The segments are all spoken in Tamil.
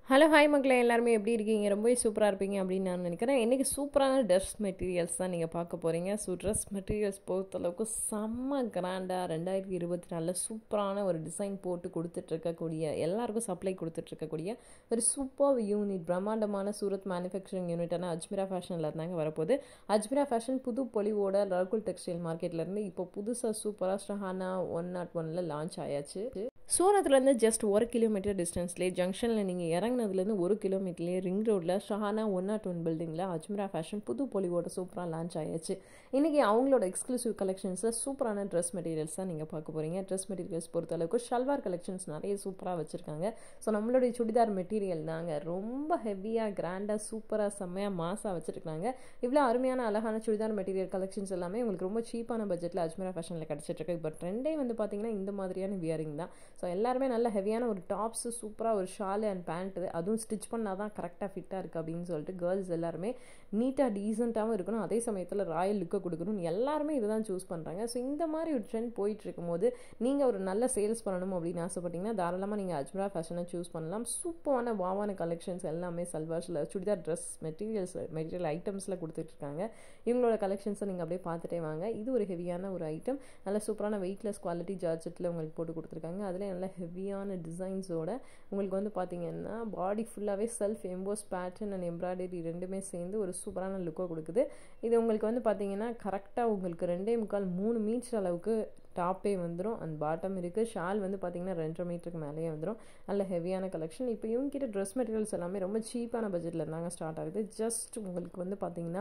ஹலோ ஹாய் மக்களே எல்லாருமே எப்படி இருக்கீங்க? ரொம்பவே சூப்பராக இருப்பீங்க அப்படின்னு நான் நினைக்கிறேன். இன்றைக்கி சூப்பரான ட்ரெஸ் மெட்டீரியல்ஸ் தான் நீங்கள் பார்க்க போகிறீங்க. ஸோ ட்ரெஸ் மெட்டீரியல்ஸ் பொறுத்தளவுக்கு செம்ம கிராண்டாக 2024 சூப்பரான ஒரு டிசைன் போட்டு கொடுத்துட்ருக்கக்கூடிய எல்லாருக்கும் சப்ளை கொடுத்துட்ருக்கக்கூடிய ஒரு சூப்பர் யூனிட், பிரம்மாண்டமான சூரத் மேனுஃபேக்சரிங் யூனிட்டான அஜ்மீரா ஃபேஷனில் இருந்தாங்க வரப்போகுது. அஜ்மீரா ஃபேஷன் புது பொலிவோட ராகுல் டெக்ஸ்டைல் மார்க்கெட்லேருந்து இப்போ புதுசாக சூப்பராக ஷஹானா 101 லான்ச் ஆயாச்சு. சூரத்துலேருந்து ஜஸ்ட் 1 கிலோமீட்டர் டிஸ்டன்ஸ்லேயே ஜங்ஷனில் நீங்கள் இறங்கினதுலேருந்து 1 கிலோமீட்டர்லேயே ரிங் ரோட்டில் ஷஹானா 101 பில்டிங்கில் அஜ்மீரா ஃபேஷன் புது பொலிவோட சூப்பராக லான்ச் ஆயாச்சு. இன்றைக்கி அவங்களோட எக்ஸ்க்ளூசிவ் கலெக்ஷன்ஸில் சூப்பரான ட்ரெஸ் மெட்டீரியல்ஸ் தான் நீங்கள் பார்க்க போகிறீங்க. ட்ரெஸ் மெட்டீரியல்ஸ் பொறுத்தளவுக்கு ஷல்வார் கலெக்ஷன்ஸ் நிறைய சூப்பராக வச்சுருக்காங்க. ஸோ நம்மளுடைய சுடிதார் மெட்டீரியல் தாங்க ரொம்ப ஹெவியாக கிராண்டாக சூப்பராக செம்மையாக மாசாக வச்சுருக்காங்க. இவ்வளோ அருமையான அழகான சுடிதார் மெட்டீரியல் கலெக்ஷன்ஸ் எல்லாமே உங்களுக்கு ரொம்ப சீப்பான பட்ஜெட்டில் அஜ்மீரா ஃபேஷனில் கிடச்சிட்ருக்கு. இப்போ ட்ரெண்டே வந்து பார்த்திங்கன்னா இந்த மாதிரியான வியரிங் தான். ஸோ எல்லாருமே நல்ல ஹெவியான ஒரு டாப்ஸு, சூப்பராக ஒரு ஷாலு அண்ட் பேண்ட்டு, அதுவும் ஸ்டிச் பண்ணால் தான் கரெக்டாக ஃபிட்டாக இருக்குது அப்படின்னு சொல்லிட்டு கேர்ள்ஸ் எல்லாருமே நீட்டாக டீசெண்டாகவும் இருக்கணும், அதே சமயத்தில் ராயல் லுக்கை கொடுக்கணும், எல்லாருமே இதை தான் சூஸ் பண்ணுறாங்க. ஸோ இந்த மாதிரி ஒரு ட்ரெண்ட் போயிட்டு இருக்கும்போது நீங்கள் ஒரு நல்ல சேல்ஸ் பண்ணணும் அப்படின்னு ஆசைப்பட்டீங்கன்னா தாராளமாக நீங்கள் அஜ்மீரா ஃபேஷனை சூஸ் பண்ணலாம். சூப்பரான வாவான கலெக்ஷன்ஸ் எல்லாமே சல்வார்ஸில் சுடிதார் ட்ரெஸ் மெட்டீரியல் ஐட்டம்ஸில் கொடுத்துட்ருக்காங்க. இவங்களோட கலெக்ஷன்ஸை நீங்கள் அப்படியே பார்த்துட்டே வாங்க. இது ஒரு ஹெவியான ஒரு ஐட்டம், நல்ல சூப்பரான வெயிட்லெஸ் குவாலிட்டி ஜார்ஜெட்டில் உங்களுக்கு போட்டு கொடுத்துருக்காங்க. அதில் நல்ல ஹெவியான டிசைன்ஸோட உங்களுக்கு வந்து பார்த்தீங்கன்னா பாடி ஃபுல்லாகவே self emboss pattern and embroidery ரெண்டுமே சேர்ந்து ஒரு சூப்பரான லுக்கை கொடுக்குது. இது உங்களுக்கு வந்து பார்த்தீங்கன்னா கரெக்டாக உங்களுக்கு 2.25-3 மீட்டர் அளவுக்கு டாப்பே வந்துடும். அந்த பாட்டம் இருக்குது. ஷால் வந்து பார்த்திங்கன்னா 2.5 மீட்டருக்கு மேலேயே வந்துடும். நல்ல ஹெவியான கலெக்ஷன். இப்போ இவங்ககிட்ட ட்ரெஸ் மெட்டீரியல்ஸ் எல்லாமே ரொம்ப சீப்பான பட்ஜெட்டில் இருந்தாங்க ஸ்டார்ட் ஆகுது. ஜஸ்ட் உங்களுக்கு வந்து பார்த்திங்கன்னா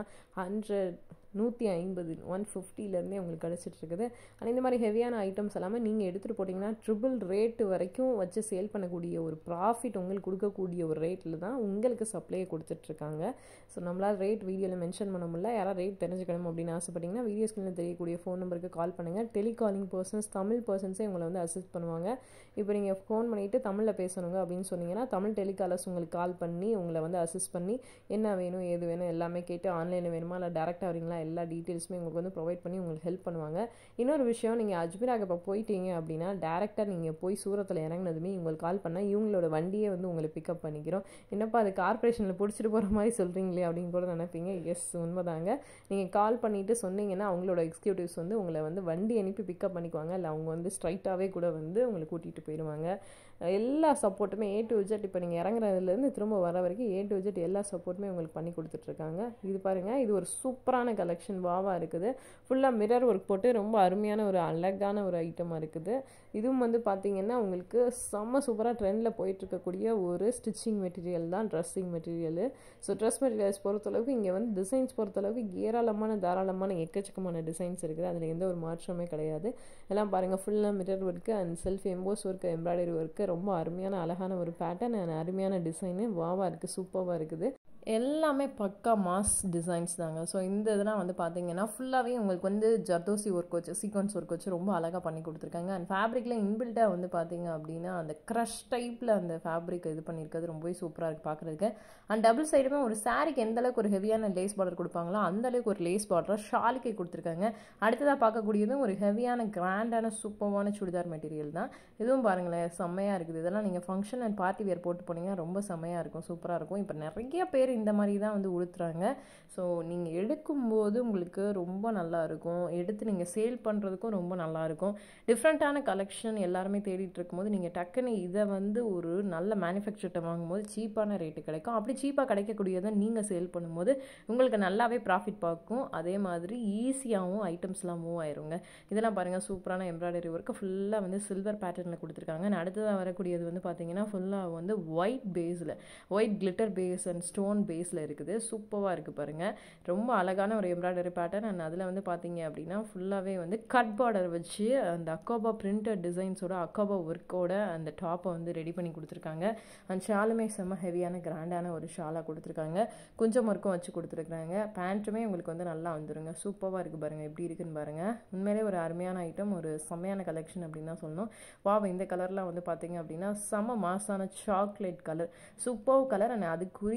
150 150லேருந்தே உங்களுக்கு கிடச்சிட்டு இருக்குது. ஆனால் இந்த மாதிரி ஹெவியான ஐட்டம்ஸ் எல்லாமே நீங்கள் எடுத்துகிட்டு போட்டிங்கன்னா ட்ரிபிள் ரேட்டு வரைக்கும் வச்சு சேல் பண்ணக்கூடிய ஒரு ப்ராஃபிட் உங்களுக்கு கொடுக்கக்கூடிய ஒரு ரேட்டில் தான் உங்களுக்கு சப்ளையை கொடுத்துட்ருக்காங்க. ஸோ நம்மளால் ரேட் வீடியோவில் மென்ஷன் பண்ண முடியல. யாராவது ரேட் தெரிஞ்சுக்கணும் அப்படின்னு ஆசைப்பட்டிங்கன்னா வீடியோ ஸ்க்ரீனில் தெரியக்கூடிய ஃபோன் நம்பருக்கு கால் பண்ணுங்கள். டெலிகாலிங் பர்சன்ஸ், தமிழ் பர்சன்ஸே உங்களை வந்து அசிஸ்ட் பண்ணுவாங்க. இப்போ நீங்கள் ஃபோன் பண்ணிவிட்டு தமிழில் பேசணுங்க அப்படின்னு சொன்னீங்கன்னா தமிழ் டெலிகாலர்ஸ் உங்களுக்கு கால் பண்ணி உங்களை வந்து அசிஸ்ட் பண்ணி என்ன வேணும் ஏது வேணும் எல்லாமே கேட்டு ஆன்லைனில் வேணுமா இல்லை டேரெக்டாக வரீங்களா எல்லா டீட்டெயில்ஸுமே உங்களுக்கு வந்து ப்ரொவைட் பண்ணி உங்களுக்கு ஹெல்ப் பண்ணுவாங்க. இன்னொரு விஷயம், நீங்கள் அஜ்மீராக்கு இப்போ போயிட்டீங்க அப்படின்னா டேரெக்டாக நீங்கள் போய் சூரத்தில் இறங்கினதுமே உங்களுக்கு கால் பண்ணால் இவங்களோட வண்டியே வந்து உங்களை பிக்கப் பண்ணிக்கிறோம். என்னப்பா அது கார்பரேஷனில் பிடிச்சிட்டு போகிற மாதிரி சொல்கிறீங்களே அப்படின்னு கூட நினைப்பீங்க. எஸ், உண்மைதாங்க. நீங்கள் கால் பண்ணிவிட்டு சொன்னீங்கன்னா அவங்களோட எக்ஸிக்யூட்டிவ்ஸ் வந்து உங்களை வந்து வண்டி அனுப்பி பிக்கப் பண்ணிக்குவாங்க. இல்லை அவங்க வந்து ஸ்ட்ரைட்டாகவே கூட வந்து உங்களை கூட்டிகிட்டு போயிடுவாங்க. எல்லா சப்போர்ட்டுமே A to Z, இப்போ நீங்கள் இறங்குறதுலேருந்து திரும்ப வர வரைக்கும் A to Z எல்லா சப்போர்ட்டுமே உங்களுக்கு பண்ணி கொடுத்துட்ருக்காங்க. இது பாருங்கள், இது ஒரு சூப்பரான கலெக்ஷன், வாவாக இருக்குது. ஃபுல்லாக மிரர் ஒர்க் போட்டு ரொம்ப அருமையான ஒரு அழகான ஒரு ஐட்டமாக இருக்குது. இதுவும் வந்து பார்த்திங்கன்னா உங்களுக்கு செம்ம சூப்பராக ட்ரெண்டில் போயிட்டுருக்கக்கூடிய ஒரு ஸ்டிச்சிங் மெட்டீரியல் தான் dressing material. So dress materials பொறுத்தளவுக்கு இங்கே வந்து டிசைன்ஸ் பொறுத்தளவுக்கு தாராளமான எக்கச்சக்கமான டிசைன்ஸ் இருக்குது. அதில் எந்த ஒரு மாற்றமே கிடையாது. எல்லாம் பாருங்கள், ஃபுல்லாக mirror work and self emboss work, embroidery work, ரொம்ப அருமையான அழகான ஒரு பேட்டர்ன் அண்ட் அருமையான டிசைனு, வாவாக இருக்குது, சூப்பராக இருக்குது. எல்லாமே பக்கா மாஸ் டிசைன்ஸ் தாங்க. ஸோ இந்த இதெல்லாம் வந்து பார்த்தீங்கன்னா ஃபுல்லாகவே உங்களுக்கு வந்து ஜர்தோசி ஒர்க் வச்சு, சீக்வன்ஸ் ஒர்க் வச்சு ரொம்ப அழகாக பண்ணி கொடுத்துருக்காங்க. அண்ட் ஃபேப்ரிக்கில் இன்பில்ட்டாக வந்து பார்த்தீங்க அப்படின்னா அந்த க்ரஷ் டைப்பில் அந்த ஃபேப்ரிக் இது பண்ணியிருக்கிறது ரொம்பவே சூப்பராக இருக்குது பார்க்குறதுக்கு. அண்ட் டபுள் சைடுமே ஒரு சாரிக்கு எந்த அளவுக்கு ஒரு ஹெவியான லேஸ் பார்டர் கொடுப்பாங்களோ அந்தளவுக்கு ஒரு லேஸ் பார்டராக ஷாலுக்கே கொடுத்துருக்காங்க. அடுத்ததாக பார்க்கக்கூடியதும் ஒரு ஹெவியான கிராண்டான சூப்பரான சுடிதார் மெட்டீரியல் தான். இதுவும் பாருங்களேன், செம்மையாக இருக்குது. இதெல்லாம் நீங்கள் ஃபங்க்ஷன் அண்ட் பார்ட்டி வேர் போட்டு போனீங்கன்னா ரொம்ப செம்மையாக இருக்கும், சூப்பராக இருக்கும். இப்போ நிறைய பேர் இந்த மாதிரி தான் வந்து உடுத்துறாங்க. ஸோ நீங்கள் எடுக்கும்போது உங்களுக்கு ரொம்ப நல்லாயிருக்கும், எடுத்து நீங்கள் சேல் பண்ணுறதுக்கும் ரொம்ப நல்லாயிருக்கும். டிஃப்ரெண்ட்டான கலெக்ஷன் எல்லாருமே தேடிட்டு இருக்கும்போது நீங்கள் டக்குன்னு இதை வந்து ஒரு நல்ல மேனுஃபேக்சர்கிட்ட வாங்கும்போது சீப்பான ரேட்டு கிடைக்கும். அப்படி சீப்பாக கிடைக்கக்கூடியதை நீங்கள் சேல் பண்ணும்போது உங்களுக்கு நல்லாவே ப்ராஃபிட் பார்க்கும். அதே மாதிரி ஈஸியாகவும் ஐட்டம்ஸ்லாம் மூவ் ஆயிருங்க. இதெல்லாம் பாருங்கள், சூப்பரான எம்ப்ராய்டரி ஒர்க்கு ஃபுல்லாக வந்து சில்வர் பேட்டர்னில் கொடுத்துருக்காங்க. அடுத்ததாக வரக்கூடியது வந்து பார்த்தீங்கன்னா ஃபுல்லாக வந்து ஒயிட் பேஸில், white glitter base and stone பேஸில் இருக்குது. சூப்பராக இருக்குது பாருங்கள், ரொம்ப அழகான ஒரு எம்ப்ராய்டரி பேட்டர்ன். அண்ட் அதில் வந்து பார்த்தீங்க அப்படின்னா ஃபுல்லாகவே வந்து கட் பார்டர் வச்சு அந்த அக்கோபா பிரிண்டட் டிசைன்ஸோட அக்கோபா ஒர்க்கோட அந்த டாப்பை வந்து ரெடி பண்ணி கொடுத்துருக்காங்க. அந்த ஷாலுமே செம்ம ஹெவியான கிராண்டான ஒரு ஷாலாக கொடுத்துருக்காங்க. கொஞ்சம் ஒர்க்கும் வச்சு கொடுத்துருக்காங்க. பேண்ட்டுமே உங்களுக்கு வந்து நல்லா வந்துருங்க. சூப்பராக இருக்குது பாருங்கள், எப்படி இருக்குன்னு பாருங்கள். உண்மையிலே ஒரு அருமையான ஐட்டம், ஒரு செம்மையான கலெக்ஷன் அப்படின்னு தான் சொல்லணும். இந்த கலர்லாம் வந்து பார்த்தீங்க அப்படின்னா செம்ம மாசான chocolate colour, super colour. And அதுக்குரிய அந்த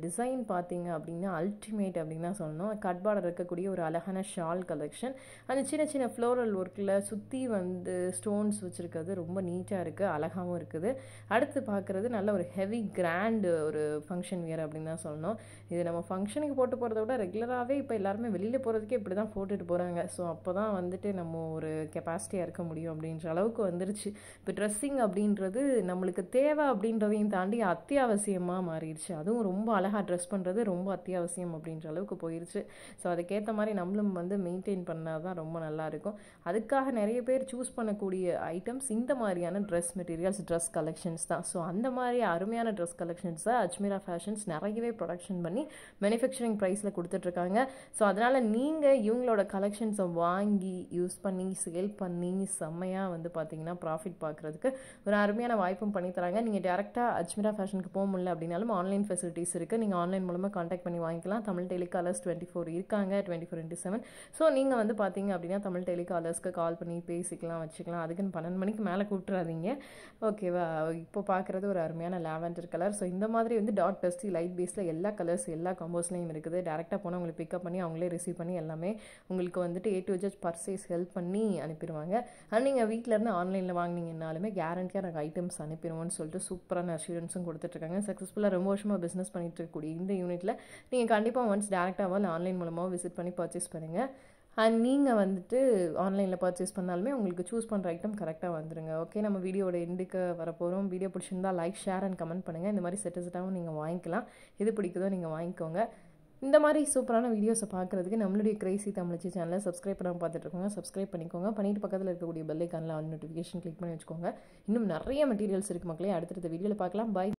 டிசைன் பார்த்தீங்க அப்படின்னா அல்டிமேட் அப்படின்னு தான் சொல்லணும். கட் பார்டர் இருக்கக்கூடிய ஒரு அழகான ஷால் கலெக்ஷன். அந்த சின்ன சின்ன ஃப்ளோரல் ஒர்க்கில் சுற்றி வந்து ஸ்டோன்ஸ் வச்சுருக்கிறது ரொம்ப நீட்டாக இருக்குது, அழகாகவும் இருக்குது. அடுத்து பார்க்குறது நல்ல ஒரு ஹெவி கிராண்டு ஒரு ஃபங்க்ஷன் வியர் அப்படின்னு தான் சொல்லணும். இது நம்ம ஃபங்க்ஷனுக்கு போட்டு போகிறத விட ரெகுலராகவே இப்போ எல்லாருமே வெளியில் போகிறதுக்கே இப்படி தான் போட்டுட்டு போகிறாங்க. ஸோ அப்போ தான் வந்துட்டு நம்ம ஒரு கெப்பாசிட்டியாக இருக்க முடியும் அப்படின்ற அளவுக்கு வந்துருச்சு. இப்போ ட்ரெஸ்ஸிங் அப்படின்றது நம்மளுக்கு தேவை அப்படின்றதையும் தாண்டி அத்தியாவசியமாக மாறிடுச்சு. அதுவும் ரொம்ப அழகாக ட்ரெஸ் பண்ணுறது ரொம்ப அத்தியாவசியம் அப்படின்ற அளவுக்கு போயிடுச்சு. ஸோ அதுக்கேற்ற மாதிரி நம்மளும் வந்து மெயின்டைன் பண்ணால் தான் ரொம்ப நல்லாயிருக்கும். அதுக்காக நிறைய பேர் சூஸ் பண்ணக்கூடிய ஐட்டம்ஸ் இந்த மாதிரியான ட்ரெஸ் மெட்டீரியல்ஸ், ட்ரெஸ் கலெக்ஷன்ஸ் தான். ஸோ அந்த மாதிரி அருமையான ட்ரெஸ் கலெக்ஷன்ஸை அஜ்மீரா ஃபேஷன்ஸ் நிறையவே ப்ரொடக்ஷன் பண்ணி மேனுஃபேக்சரிங் ப்ரைஸில் கொடுத்துட்ருக்காங்க. ஸோ அதனால் நீங்கள் இவங்களோட கலெக்ஷன்ஸை வாங்கி யூஸ் பண்ணி சேல் பண்ணி செம்மையாக வந்து பார்த்தீங்கன்னா ப்ராஃபிட் பார்க்குறதுக்கு ஒரு அருமையான வாய்ப்பும் பண்ணித்தராங்க. நீங்கள் டேரெக்டாக அஜ்மீரா ஃபேஷனுக்கு போக முடியல அப்படின்னாலும் ஆன்லைன் ஃபெசிலிட்டிஸ் இருக்குது. நீங்கள் ஆன்லைன் மூலமாக காண்டாக்ட் பண்ணி வாங்கிக்கலாம். தமிழ் டெலிகாலர்ஸ் 24 இருக்காங்க, 24/7. ஸோ நீங்கள் வந்து பார்த்தீங்க அப்படின்னா தமிழ் டெலிகாலர்ஸ்க்கு கால் பண்ணி பேசிக்கலாம், வச்சுக்கலாம். அதுக்குன்னு 12 மணிக்கு மேலே கூப்பிட்றாதீங்க, ஓகேவா? இப்போ பார்க்குறது ஒரு அருமையான லாவெண்டர் கலர். ஸோ இந்த மாதிரி வந்து டார்க் டஸ்டி லைட் பேஸில் எல்லா கலர்ஸ் எல்லா காம்போஸ்லையும் இருக்குது. டேரெக்டாக போனால் உங்களுக்கு பிக்கப் பண்ணி அவங்களே ரிசீவ் பண்ணி எல்லாமே உங்களுக்கு வந்துட்டு A to Z purchase help பண்ணி அனுப்பிடுவாங்க. ஆனால் நீங்கள் வீட்டிலேருந்து ஆன்லைனில் வாங்கினீங்கன்னாலுமே கேரண்டியாக நாங்கள் ஐட்டம்ஸ் அனுப்பிடுவோம்னு சொல்லிட்டு சூப்பரான அஷூரன்ஸும் கொடுத்துட்ருக்காங்க. சக்ஸஸ்ஃபுல்லாக ரொம்ப வருஷமாக பிஸ்னஸ் பண்ணிட்டு இருக்கக்கூடிய இந்த யூனிட்டில் நீங்கள் கண்டிப்பாக ஒன்ஸ் டேரெக்டாகவோ இல்லை ஆன்லைன் மூலமாக விசிட் பண்ணி பர்ச்சேஸ் பண்ணுங்கள். அண்ட் நீங்கள் வந்துட்டு ஆன்லைனில் பர்ச்சேஸ் பண்ணாலுமே உங்களுக்கு சூஸ் பண்ணுற ஐட்டம் கரெக்டாக வந்துடுங்க. ஓகே, நம்ம வீடியோட எண்டுக்கு வரப்போகிறோம். வீடியோ பிடிச்சிருந்தால் லைக், ஷேர் அண்ட் கமெண்ட் பண்ணுங்கள். இந்த மாதிரி செட்டாகவும் நீங்கள் வாங்கிக்கலாம். எது பிடிக்குதோ நீங்கள் வாங்கிக்கோங்க. இந்த மாதிரி சூப்பரான வீடியோஸை பார்க்குறதுக்கு நம்மளுடைய கிரேசி தமிழச்சி சேனலை சப்ஸ்கிரைப் பண்ணாமல் பார்த்துட்ருக்கோங்க, சப்ஸ்கிரைப் பண்ணிக்கோங்க. பண்ணிட்டு பக்கத்தில் இருக்கக்கூடிய பெல் ஐக்கானில் ஆல் நோட்டிஃபிகேஷன் கிளிக் பண்ணி வச்சுக்கோங்க. இன்னும் நிறைய மெட்டீரியல்ஸ் இருக்குது மக்களே. அடுத்தடுத்த வீடியோவில் பார்க்கலாம். பை.